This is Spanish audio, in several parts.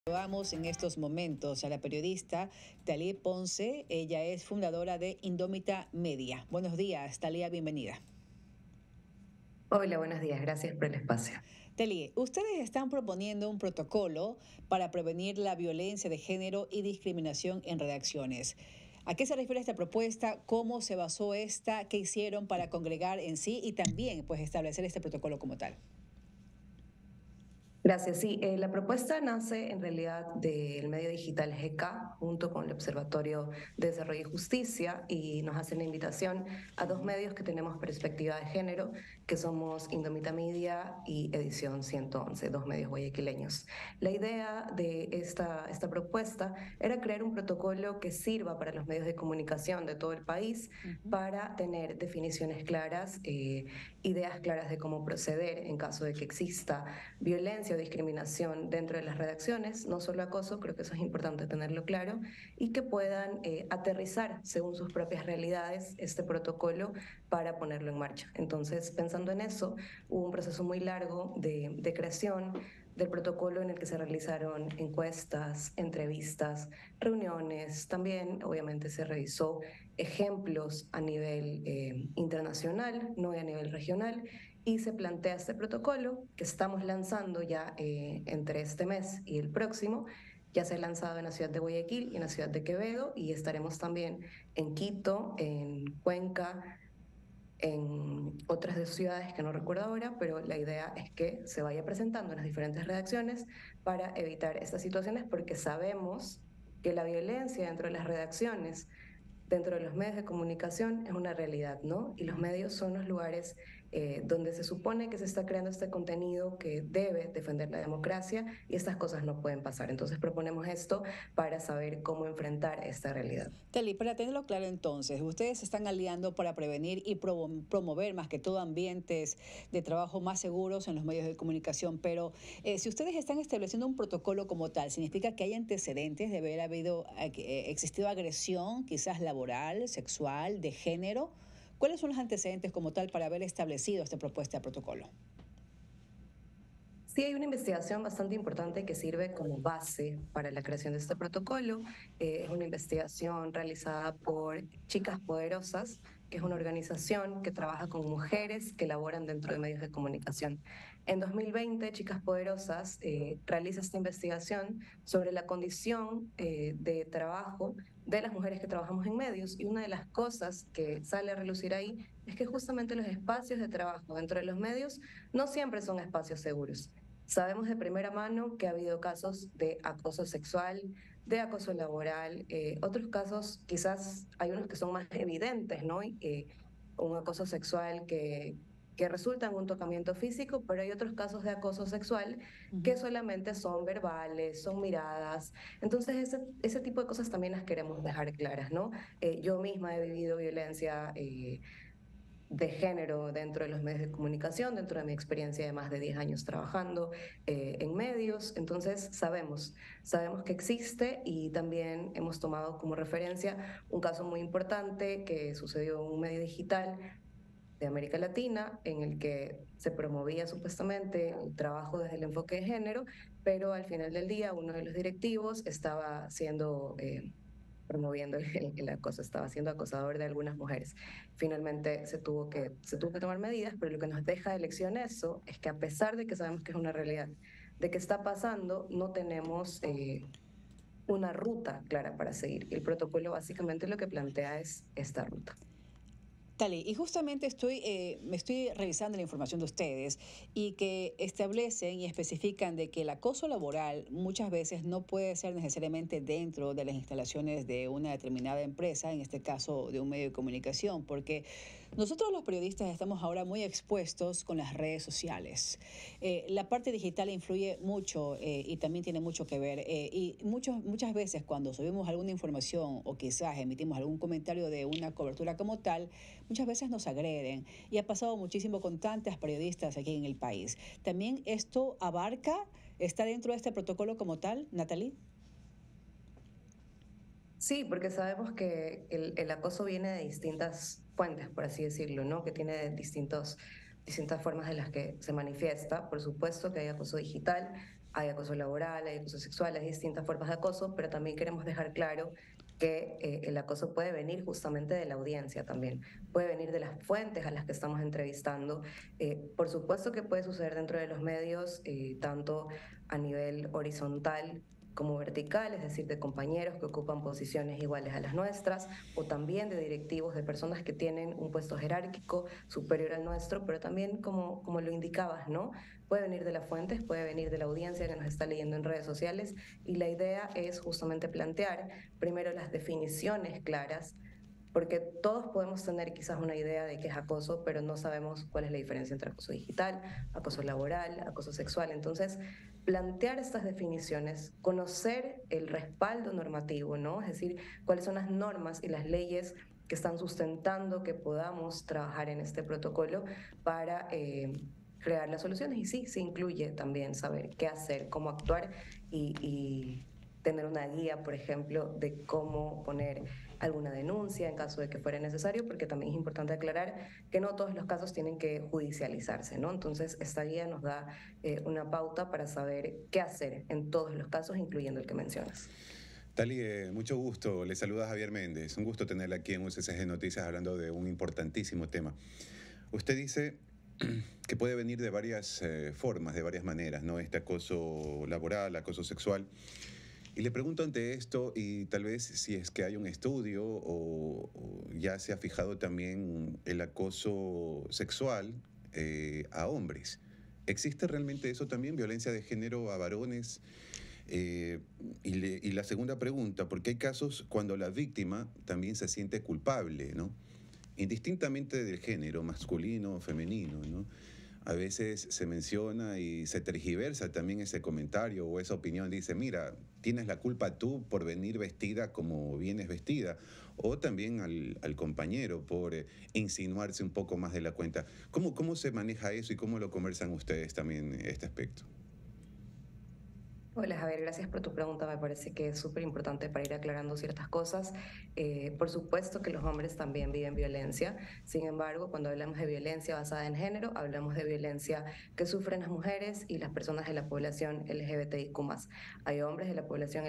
Saludamos en estos momentos a la periodista Talía Ponce. Ella es fundadora de Indómita Media. Buenos días, Talía, bienvenida. Hola, buenos días. Gracias por el espacio. Talía, ustedes están proponiendo un protocolo para prevenir la violencia de género y discriminación en redacciones. ¿A qué se refiere esta propuesta? ¿Cómo se basó esta? ¿Qué hicieron para congregar en sí y también pues establecer este protocolo como tal? Gracias. Sí, la propuesta nace en realidad del medio digital GK junto con el Observatorio de Desarrollo y Justicia y nos hace la invitación a dos medios que tenemos perspectiva de género, que somos Indomita Media y Edición 111, dos medios guayaquileños. La idea de esta propuesta era crear un protocolo que sirva para los medios de comunicación de todo el país Ujú. para tener definiciones claras, ideas claras de cómo proceder en caso de que exista violencia o discriminación dentro de las redacciones, no solo acoso, creo que eso es importante tenerlo claro, y que puedan aterrizar según sus propias realidades este protocolo para ponerlo en marcha. Entonces, pensando en eso, hubo un proceso muy largo de creación del protocolo en el que se realizaron encuestas, entrevistas, reuniones, también obviamente se revisó ejemplos a nivel internacional, no a nivel regional, y se plantea este protocolo que estamos lanzando ya entre este mes y el próximo. Ya se ha lanzado en la ciudad de Guayaquil y en la ciudad de Quevedo y estaremos también en Quito, en Cuenca, en otras dos ciudades que no recuerdo ahora, pero la idea es que se vaya presentando en las diferentes redacciones para evitar estas situaciones porque sabemos que la violencia dentro de las redacciones, dentro de los medios de comunicación, es una realidad, ¿no? Y los medios son los lugares donde se supone que se está creando este contenido que debe defender la democracia y estas cosas no pueden pasar. Entonces proponemos esto para saber cómo enfrentar esta realidad. Teli, para tenerlo claro entonces, ustedes se están aliando para prevenir y promover más que todo ambientes de trabajo más seguros en los medios de comunicación, pero si ustedes están estableciendo un protocolo como tal, ¿significa que hay antecedentes de haber existido agresión, quizás laboral, sexual, de género? ¿Cuáles son los antecedentes como tal para haber establecido esta propuesta de protocolo? Sí, hay una investigación bastante importante que sirve como base para la creación de este protocolo. Es una investigación realizada por Chicas Poderosas, que es una organización que trabaja con mujeres que laboran dentro de medios de comunicación. En 2020, Chicas Poderosas realiza esta investigación sobre la condición de trabajo de las mujeres que trabajamos en medios y una de las cosas que sale a relucir ahí es que justamente los espacios de trabajo dentro de los medios no siempre son espacios seguros. Sabemos de primera mano que ha habido casos de acoso sexual, de acoso laboral, otros casos quizás hay unos que son más evidentes, ¿no? Un acoso sexual que resulta en un tocamiento físico, pero hay otros casos de acoso sexual que Ujú. solamente son verbales, son miradas. Entonces, ese tipo de cosas también las queremos dejar claras, ¿no? Yo misma he vivido violencia de género dentro de los medios de comunicación, dentro de mi experiencia de más de 10 años trabajando en medios. Entonces, sabemos que existe y también hemos tomado como referencia un caso muy importante que sucedió en un medio digital de América Latina, en el que se promovía supuestamente el trabajo desde el enfoque de género, pero al final del día uno de los directivos estaba siendo promoviendo el acoso, estaba siendo acosador de algunas mujeres. Finalmente se tuvo que tomar medidas, pero lo que nos deja de lección eso es que a pesar de que sabemos que es una realidad, de que está pasando, no tenemos una ruta clara para seguir. El protocolo básicamente lo que plantea es esta ruta. Tali, y justamente me estoy revisando la información de ustedes y que establecen y especifican de que el acoso laboral muchas veces no puede ser necesariamente dentro de las instalaciones de una determinada empresa, en este caso de un medio de comunicación, porque nosotros los periodistas estamos ahora muy expuestos con las redes sociales. La parte digital influye mucho y también tiene mucho que ver. Y muchas veces cuando subimos alguna información o quizás emitimos algún comentario de una cobertura como tal, muchas veces nos agreden y ha pasado muchísimo con tantas periodistas aquí en el país. ¿También esto abarca, está dentro de este protocolo como tal, Natalie? Sí, porque sabemos que el acoso viene de distintas fuentes, por así decirlo, ¿no? Que tiene distintas formas de las que se manifiesta. Por supuesto que hay acoso digital, hay acoso laboral, hay acoso sexual, hay distintas formas de acoso, pero también queremos dejar claro que el acoso puede venir justamente de la audiencia también, puede venir de las fuentes a las que estamos entrevistando. Por supuesto que puede suceder dentro de los medios, tanto a nivel horizontal como vertical, es decir, de compañeros que ocupan posiciones iguales a las nuestras, o también de directivos, de personas que tienen un puesto jerárquico superior al nuestro, pero también, como lo indicabas, ¿no? Puede venir de las fuentes, puede venir de la audiencia que nos está leyendo en redes sociales, y la idea es justamente plantear primero las definiciones claras, porque todos podemos tener quizás una idea de qué es acoso, pero no sabemos cuál es la diferencia entre acoso digital, acoso laboral, acoso sexual. Entonces, plantear estas definiciones, conocer el respaldo normativo, ¿no? Es decir, cuáles son las normas y las leyes que están sustentando que podamos trabajar en este protocolo para crear las soluciones. Y sí, se incluye también saber qué hacer, cómo actuar y tener una guía, por ejemplo, de cómo poner alguna denuncia en caso de que fuera necesario, porque también es importante aclarar que no todos los casos tienen que judicializarse, ¿no? Entonces, esta guía nos da una pauta para saber qué hacer en todos los casos, incluyendo el que mencionas. Tali, mucho gusto. Le saluda Javier Méndez. Un gusto tenerla aquí en UCCG Noticias hablando de un importantísimo tema. Usted dice que puede venir de varias formas, de varias maneras, ¿no? Este acoso laboral, acoso sexual. Y le pregunto ante esto, y tal vez si es que hay un estudio o ya se ha fijado también el acoso sexual a hombres. ¿Existe realmente eso también, violencia de género a varones? Y la segunda pregunta, porque hay casos cuando la víctima también se siente culpable, ¿no? Indistintamente del género, masculino o femenino, ¿no? A veces se menciona y se tergiversa también ese comentario o esa opinión. Dice, mira, tienes la culpa tú por venir vestida como vienes vestida. O también al compañero por insinuarse un poco más de la cuenta. ¿Cómo se maneja eso y cómo lo conversan ustedes también este aspecto? Hola Javier, gracias por tu pregunta. Me parece que es súper importante para ir aclarando ciertas cosas. Por supuesto que los hombres también viven violencia. Sin embargo, cuando hablamos de violencia basada en género, hablamos de violencia que sufren las mujeres y las personas de la población LGBTIQ+. Hay hombres de la población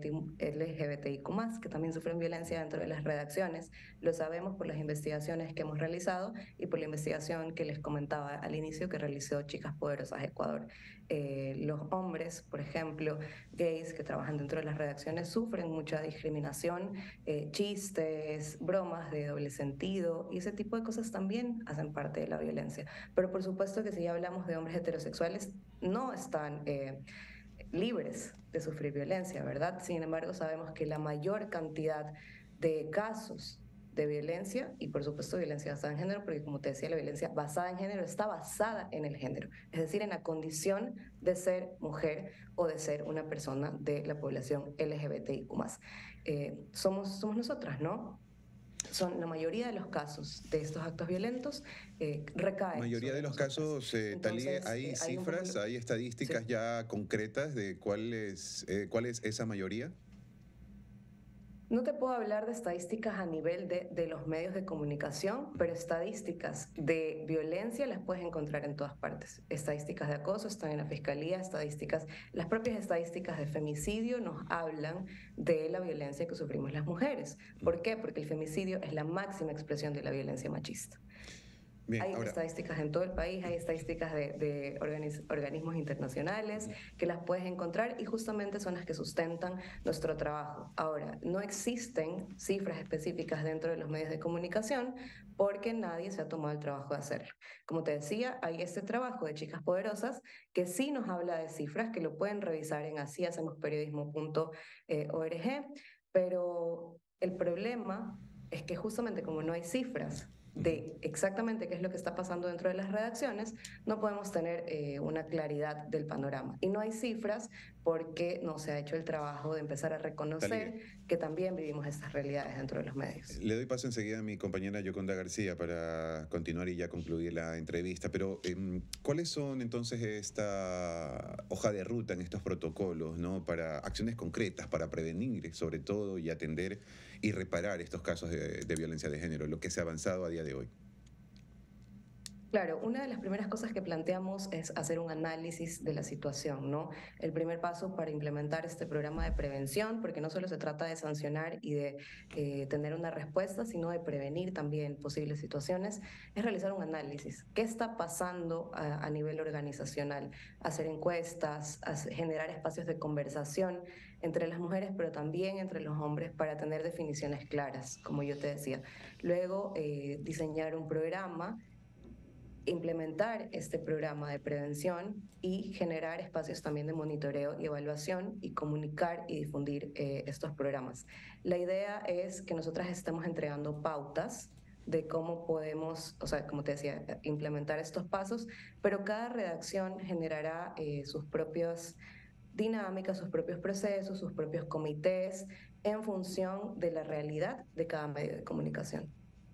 LGBTIQ+, que también sufren violencia dentro de las redacciones. Lo sabemos por las investigaciones que hemos realizado y por la investigación que les comentaba al inicio que realizó Chicas Poderosas Ecuador. Los hombres, por ejemplo, gays que trabajan dentro de las redacciones sufren mucha discriminación, chistes, bromas de doble sentido y ese tipo de cosas también hacen parte de la violencia. Pero por supuesto que si ya hablamos de hombres heterosexuales, no están libres de sufrir violencia, ¿verdad? Sin embargo, sabemos que la mayor cantidad de casos de violencia y por supuesto violencia basada en género, porque como te decía, la violencia basada en género está basada en el género, es decir, en la condición de ser mujer o de ser una persona de la población LGBTIQ+. Somos nosotras, ¿no? Son la mayoría de los casos de estos actos violentos recaen Mayoría sobre de los nosotras. casos, Talí, Entonces, ¿hay hay un cifras, poco... hay estadísticas Sí. ya concretas de cuál es esa mayoría? No te puedo hablar de estadísticas a nivel de los medios de comunicación, pero estadísticas de violencia las puedes encontrar en todas partes. Estadísticas de acoso están en la fiscalía, las propias estadísticas de femicidio nos hablan de la violencia que sufrimos las mujeres. ¿Por qué? Porque el femicidio es la máxima expresión de la violencia machista. Bien, Hay ahora, estadísticas en todo el país, hay estadísticas de organismos internacionales que las puedes encontrar y justamente son las que sustentan nuestro trabajo. Ahora, no existen cifras específicas dentro de los medios de comunicación porque nadie se ha tomado el trabajo de hacerlo. Como te decía, hay este trabajo de Chicas Poderosas que sí nos habla de cifras, que lo pueden revisar en asihacemosPeriodismo.org, pero el problema es que justamente como no hay cifras, de exactamente qué es lo que está pasando dentro de las redacciones, no podemos tener una claridad del panorama. Y no hay cifras porque no se ha hecho el trabajo de empezar a Talía, reconocer que también vivimos estas realidades dentro de los medios. le doy paso enseguida a mi compañera Yoconda García para continuar y ya concluir la entrevista, pero ¿cuáles son entonces esta hoja de ruta en estos protocolos, ¿no? Para acciones concretas, para prevenir sobre todo y atender y reparar estos casos de violencia de género, lo que se ha avanzado a día de hoy? Claro, una de las primeras cosas que planteamos es hacer un análisis de la situación, ¿no? El primer paso para implementar este programa de prevención, porque no solo se trata de sancionar y de tener una respuesta, sino de prevenir también posibles situaciones, es realizar un análisis. ¿Qué está pasando a nivel organizacional? Hacer encuestas, generar espacios de conversación entre las mujeres, pero también entre los hombres para tener definiciones claras, como yo te decía. Luego, diseñar un programa, implementar este programa de prevención y generar espacios también de monitoreo y evaluación y comunicar y difundir estos programas. La idea es que nosotras estemos entregando pautas de cómo podemos, o sea, como te decía, implementar estos pasos, pero cada redacción generará sus propias dinámicas, sus propios procesos, sus propios comités en función de la realidad de cada medio de comunicación.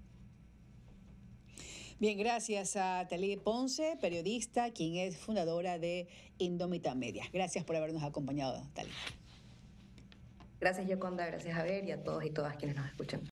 Bien, gracias a Talí Ponce, periodista, quien es fundadora de Indómita Media. Gracias por habernos acompañado, Talí. Gracias, Yoconda, gracias, Javier, y a todos y todas quienes nos escuchan.